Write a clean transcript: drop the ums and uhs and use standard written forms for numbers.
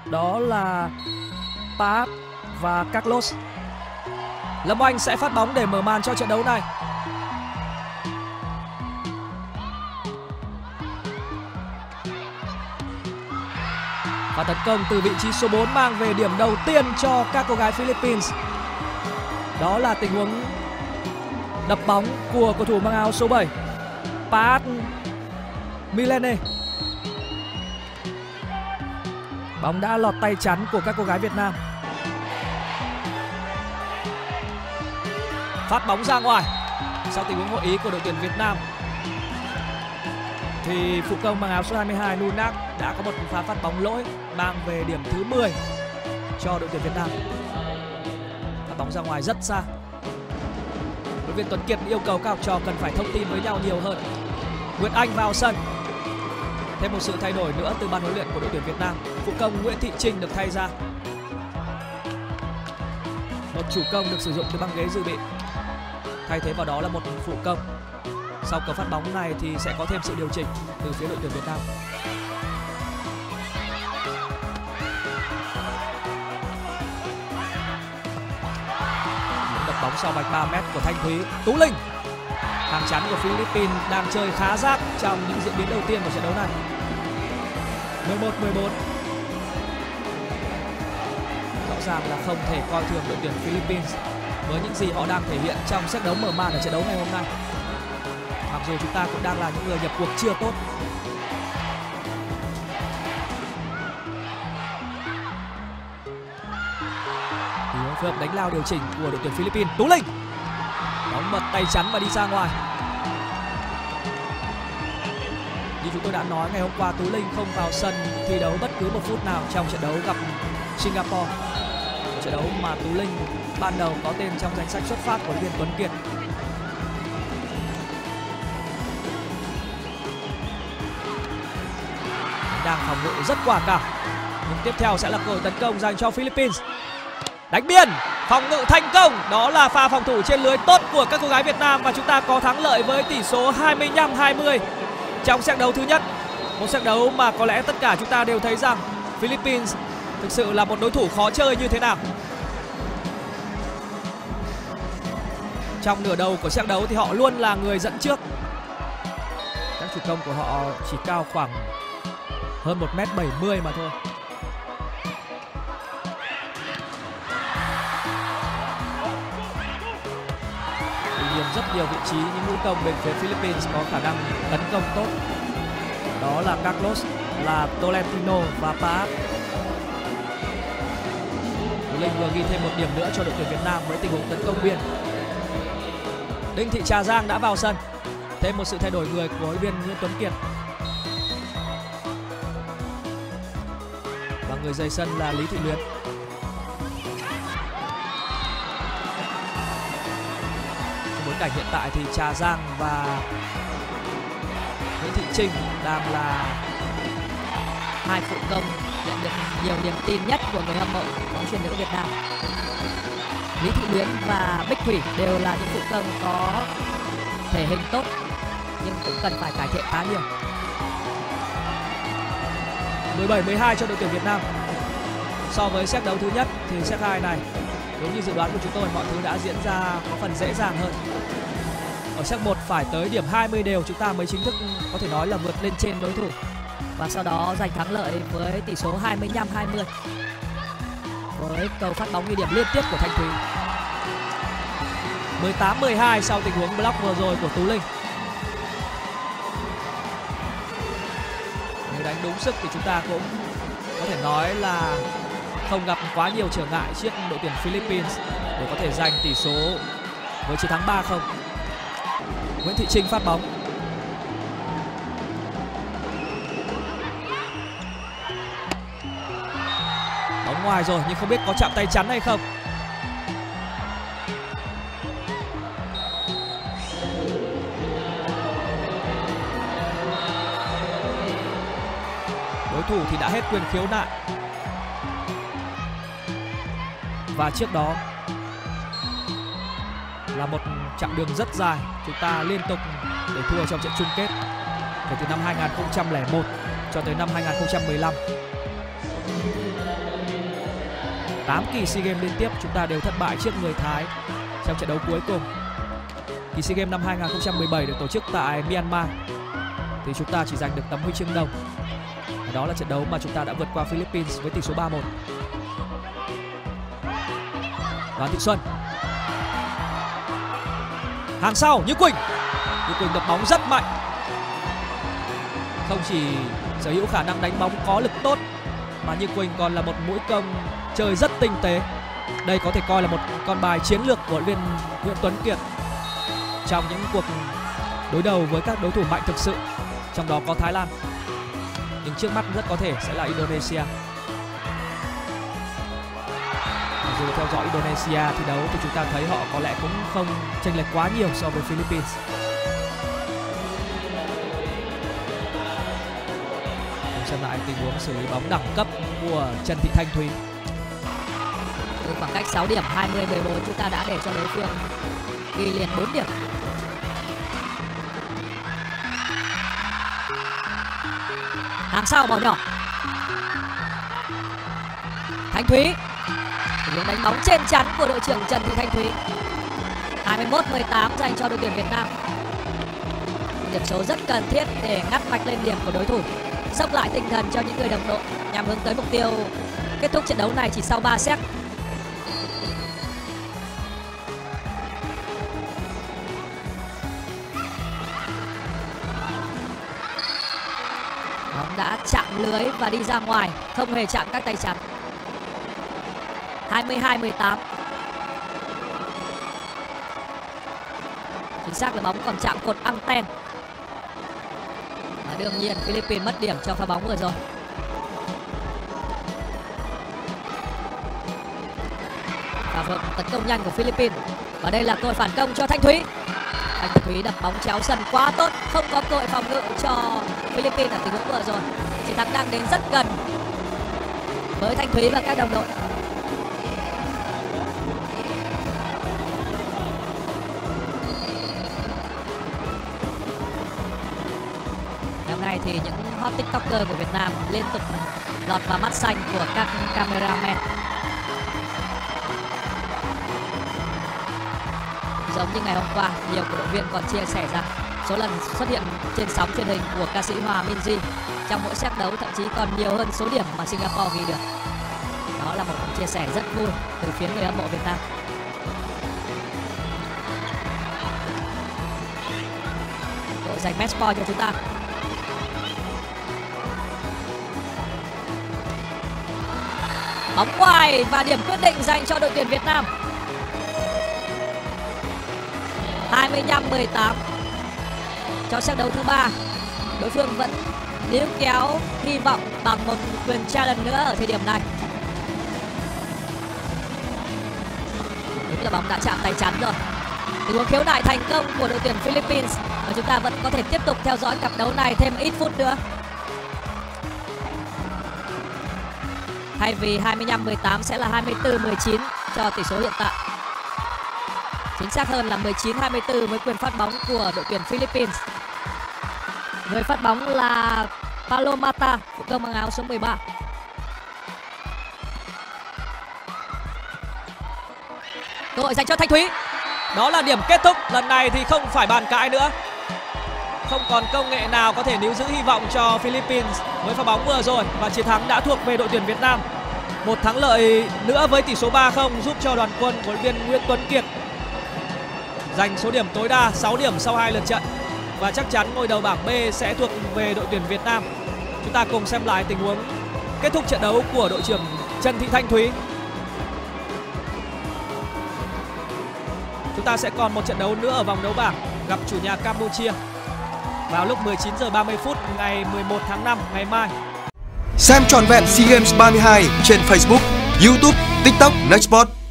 đó là Park và Carlos. Lâm Oanh sẽ phát bóng để mở màn cho trận đấu này. Và tấn công từ vị trí số 4 mang về điểm đầu tiên cho các cô gái Philippines. Đó là tình huống đập bóng của cầu thủ mang áo số 7 Park Milene. Bóng đã lọt tay chắn của các cô gái Việt Nam. Phát bóng ra ngoài. Sau tình huống hội ý của đội tuyển Việt Nam thì phụ công mang áo số 22 Nunak đã có một pha phát bóng lỗi mang về điểm thứ 10 cho đội tuyển Việt Nam. Phát bóng ra ngoài rất xa. Huấn luyện viên Tuấn Kiệt yêu cầu các học trò cần phải thông tin với nhau nhiều hơn. Nguyệt Anh vào sân. Thêm một sự thay đổi nữa từ ban huấn luyện của đội tuyển Việt Nam. Phụ công Nguyễn Thị Trinh được thay ra. Một chủ công được sử dụng từ băng ghế dự bị. Thay thế vào đó là một phụ công. Sau cú phát bóng này thì sẽ có thêm sự điều chỉnh từ phía đội tuyển Việt Nam. Đập bóng sau vạch 3 m của Thanh Thúy. Tú Linh. Hàng chắn của Philippines đang chơi khá rác trong những diễn biến đầu tiên của trận đấu này. 11-14. Rõ ràng là không thể coi thường đội tuyển Philippines với những gì họ đang thể hiện trong set đấu mở màn ở trận đấu ngày hôm nay. Mặc dù chúng ta cũng đang là những người nhập cuộc chưa tốt. Phối hợp đánh lao điều chỉnh của đội tuyển Philippines. Tú Linh. Bóng bật tay chắn và đi ra ngoài. Như chúng tôi đã nói ngày hôm qua, Tú Linh không vào sân thi đấu bất cứ một phút nào trong trận đấu gặp Singapore. Trận đấu mà Tú Linh ban đầu có tên trong danh sách xuất phát của huấn luyện viên Tuấn Kiệt. Đang phòng ngự rất quả cảm. Nhưng tiếp theo sẽ là cơ hội tấn công dành cho Philippines. Đánh biên, phòng ngự thành công. Đó là pha phòng thủ trên lưới tốt của các cô gái Việt Nam. Và chúng ta có thắng lợi với tỷ số 25-20 trong set đấu thứ nhất. Một set đấu mà có lẽ tất cả chúng ta đều thấy rằng Philippines thực sự là một đối thủ khó chơi như thế nào. Trong nửa đầu của set đấu thì họ luôn là người dẫn trước. Các chủ công của họ chỉ cao khoảng hơn 1m70 mà thôi. Rất nhiều vị trí những mũi công bên phía Philippines có khả năng tấn công tốt. Đó là Carlos, là Tolentino và Park. Linh vừa ghi thêm một điểm nữa cho đội tuyển Việt Nam với tình huống tấn công biên. Đinh Thị Trà Giang đã vào sân. Thêm một sự thay đổi người của huấn luyện viên Nguyễn Tuấn Kiệt. Và người rời sân là Lý Thị Luyến. Bối cảnh hiện tại thì Trà Giang và Nguyễn Thị Trinh đang là hai phụ công nhận được nhiều niềm tin nhất của người hâm mộ bóng chuyền nữ Việt Nam. Lý Thị Luyến và Bích Thủy đều là những phụ công có thể hình tốt nhưng cũng cần phải cải thiện khá nhiều. 17-12 cho đội tuyển Việt Nam. So với set đấu thứ nhất thì set 2 này đúng như dự đoán của chúng tôi, mọi thứ đã diễn ra có phần dễ dàng hơn. Ở set 1 phải tới điểm 20 đều chúng ta mới chính thức có thể nói là vượt lên trên đối thủ. Và sau đó giành thắng lợi với tỷ số 25-20 với cầu phát bóng ghi điểm liên tiếp của Thanh Thúy. 18-12 sau tình huống block vừa rồi của Tú Linh. Nếu đánh đúng sức thì chúng ta cũng có thể nói là không gặp quá nhiều trở ngại trước đội tuyển Philippines để có thể giành tỷ số với chiến thắng 3-0. Nguyễn Thị Trinh phát bóng. Bóng ngoài rồi nhưng không biết có chạm tay chắn hay không. Đối thủ thì đã hết quyền khiếu nại. Và trước đó là một chặng đường rất dài chúng ta liên tục để thua trong trận chung kết kể từ năm 2001 cho tới năm 2015. 8 kỳ SEA Games liên tiếp chúng ta đều thất bại trước người Thái trong trận đấu cuối cùng. Kỳ SEA Games năm 2017 được tổ chức tại Myanmar thì chúng ta chỉ giành được tấm huy chương đồng. Đó là trận đấu mà chúng ta đã vượt qua Philippines với tỷ số 3-1. Đoàn Thị Xuân. Hàng sau Như Quỳnh. Như Quỳnh đập bóng rất mạnh. Không chỉ sở hữu khả năng đánh bóng có lực tốt mà Như Quỳnh còn là một mũi công chơi rất tinh tế. Đây có thể coi là một con bài chiến lược của huấn luyện viên Nguyễn Tuấn Kiệt trong những cuộc đối đầu với các đối thủ mạnh thực sự, trong đó có Thái Lan. Nhưng trước mắt rất có thể sẽ là Indonesia. Dù theo dõi Indonesia thi đấu thì chúng ta thấy họ có lẽ cũng không chênh lệch quá nhiều so với Philippines. Xem lại tình huống xử lý bóng đẳng cấp của Trần Thị Thanh Thúy. Từ khoảng cách 6 điểm 20-14 chúng ta đã để cho đối phương ghi liền 4 điểm. Hàng sau bỏ nhỏ. Thanh Thúy. Hướng đánh bóng trên chắn của đội trưởng Trần Thị Thanh Thúy. 21-18 dành cho đội tuyển Việt Nam. Điểm số rất cần thiết để ngắt mạch lên điểm của đối thủ, dốc lại tinh thần cho những người đồng đội nhằm hướng tới mục tiêu kết thúc trận đấu này chỉ sau 3 set. Bóng đã chạm lưới và đi ra ngoài, không hề chạm các tay chắn. 22-18. Chính xác là bóng còn chạm cột anten. Và đương nhiên Philippines mất điểm cho pha bóng vừa rồi. Và vợt tấn công nhanh của Philippines. Và đây là cơ hội phản công cho Thanh Thúy. Thanh Thúy đập bóng chéo sân quá tốt, không có cơ hội phòng ngự cho Philippines ở tình huống vừa rồi. Chiến thắng đang đến rất gần với Thanh Thúy và các đồng đội. Hôm nay thì những hot tiktoker của Việt Nam liên tục lọt vào mắt xanh của các cameraman. Giống như ngày hôm qua, nhiều cổ động viên còn chia sẻ rằng số lần xuất hiện trên sóng truyền hình của ca sĩ Hòa Minzy trong mỗi set đấu thậm chí còn nhiều hơn số điểm mà Singapore ghi được. Đó là một chia sẻ rất vui từ phía người hâm mộ Việt Nam. Đội giành match point cho chúng ta. Bóng ngoài và điểm quyết định dành cho đội tuyển Việt Nam. 25-18. Cho set đấu thứ 3, đối phương vẫn níu kéo hy vọng bằng một quyền challenge nữa ở thời điểm này. Đúng là bóng đã chạm tay chắn rồi. Tình huống khiếu nại thành công của đội tuyển Philippines và chúng ta vẫn có thể tiếp tục theo dõi cặp đấu này thêm ít phút nữa. Thay vì 25-18 sẽ là 24-19 cho tỷ số hiện tại. Chính xác hơn là 19-24 với quyền phát bóng của đội tuyển Philippines. Người phát bóng là Palomata, phụ công mang áo số 13. Cơ hội dành cho Thanh Thúy. Đó là điểm kết thúc. Lần này thì không phải bàn cãi nữa. Không còn công nghệ nào có thể níu giữ hy vọng cho Philippines với pha bóng vừa rồi. Và chiến thắng đã thuộc về đội tuyển Việt Nam. Một thắng lợi nữa với tỷ số 3-0 giúp cho đoàn quân của huấn luyện viên Nguyễn Tuấn Kiệt giành số điểm tối đa 6 điểm sau 2 lượt trận. Và chắc chắn ngôi đầu bảng B sẽ thuộc về đội tuyển Việt Nam. Chúng ta cùng xem lại tình huống kết thúc trận đấu của đội trưởng Trần Thị Thanh Thúy. Chúng ta sẽ còn một trận đấu nữa ở vòng đấu bảng gặp chủ nhà Campuchia vào lúc 19h30 ngày 11 tháng 5 ngày mai. Xem trọn vẹn SEA Games 32 trên Facebook, YouTube, TikTok, Nextport.